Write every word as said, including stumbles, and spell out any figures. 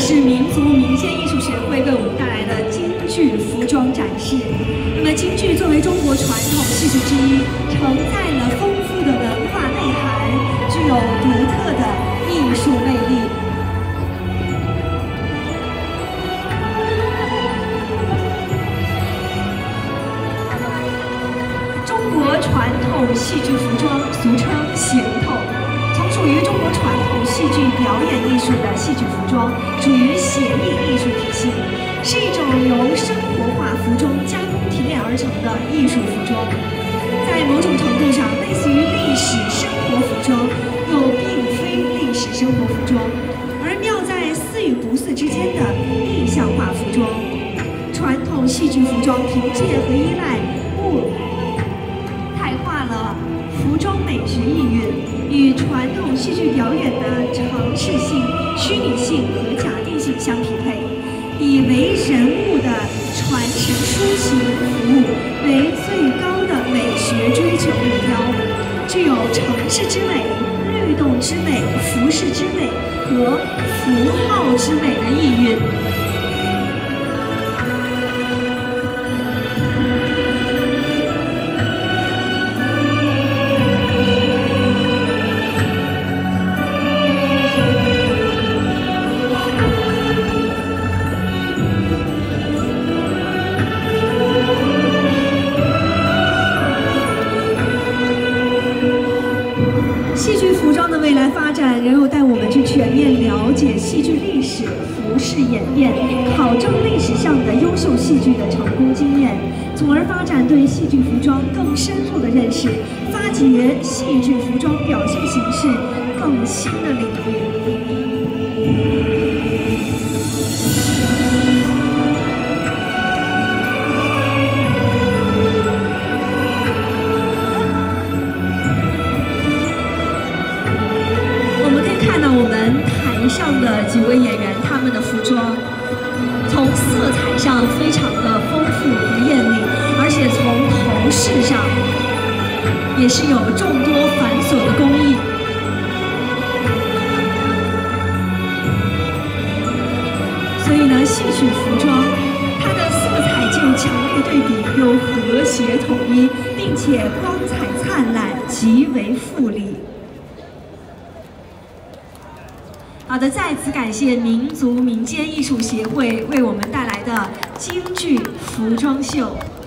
是民族民间艺术协会为我们带来的京剧服装展示。那么，京剧作为中国传统戏剧之一，承载了丰富的文化内涵，具有独特的艺术魅力。 中国传统戏剧服装俗称行头，从属于中国传统戏剧表演艺术的戏剧服装，属于写意艺术体系，是一种由生活化服装加工提炼而成的艺术服装。在某种程度上，类似于历史生活服装，又并非历史生活服装，而妙在似与不似之间的意象化服装。传统戏剧服装凭借和依赖物。 了服装美学意蕴与传统戏剧表演的常识性、虚拟性和假定性相匹配，以为人物的传神抒情服务为最高的美学追求目标，具有城市之美、律动之美、服饰之美和符号之美的意蕴。 戏剧服装的未来发展，仍有待我们去全面了解戏剧历史、服饰演变，考证历史上的优秀戏剧的成功经验，从而发展对戏剧服装更深入的认识，发掘戏剧服装表现形式更新的领域。 我们台上的几位演员，他们的服装从色彩上非常的丰富和艳丽，而且从头饰上也是有众多繁琐的工艺。所以呢，戏曲服装它的色彩既有强烈对比，又和谐统一，并且光彩灿烂，极为富丽。 好的，再次感谢民族民间艺术协会为我们带来的京剧服装秀。